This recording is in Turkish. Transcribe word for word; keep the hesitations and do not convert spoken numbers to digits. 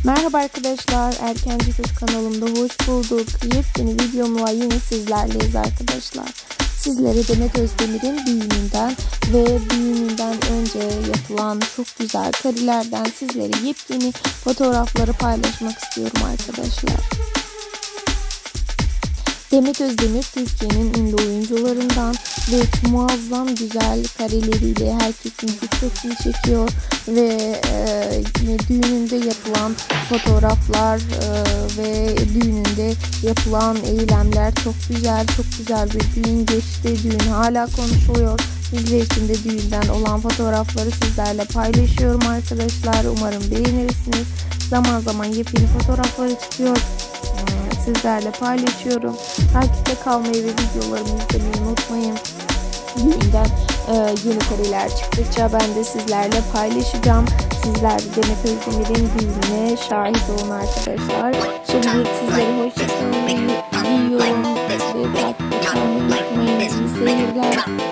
Merhaba arkadaşlar, Erkenci Kız kanalımda hoş bulduk. Yepyeni videomla yine sizlerleyiz arkadaşlar. Sizlere Demet Özdemir'in düğününden ve düğününden önce yapılan çok güzel karelerden sizlere yepyeni fotoğrafları paylaşmak istiyorum arkadaşlar. Demet Özdemir Türkiye'nin ünlü oyuncularından ve muazzam güzel kareleriyle herkesin dikkatini çekiyor ve e, düğününde yapılan fotoğraflar e, ve düğününde yapılan eylemler çok güzel, çok güzel bir düğün geçti. Düğün hala konuşuluyor. Sizler için de düğünden olan fotoğrafları sizlerle paylaşıyorum arkadaşlar. Umarım beğenirsiniz. Zaman zaman yepyeni fotoğrafları çıkıyor. Sizlerle paylaşıyorum. Takipte kalmayı ve videolarımı izlemeyi unutmayın. Düğünden e, yeni kareler çıktıkça ben de sizlerle paylaşacağım. Sizler de Demet Özdemir'in düğününe şahit olun arkadaşlar. Şimdi sizlere hoşçakalın diyorum ve takipte kalmayı unutmayın. İyi seyirler.